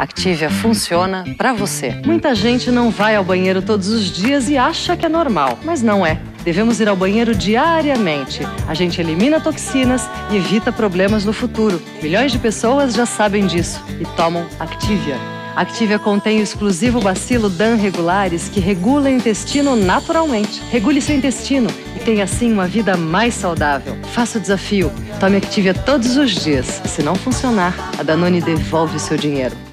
Activia funciona pra você. Muita gente não vai ao banheiro todos os dias e acha que é normal, mas não é. Devemos ir ao banheiro diariamente. A gente elimina toxinas e evita problemas no futuro. Milhões de pessoas já sabem disso e tomam Activia. Activia contém o exclusivo bacilo Dan regulares que regula o intestino naturalmente. Regule seu intestino e tenha assim uma vida mais saudável. Faça o desafio. Tome Activia todos os dias. Se não funcionar, a Danone devolve o seu dinheiro.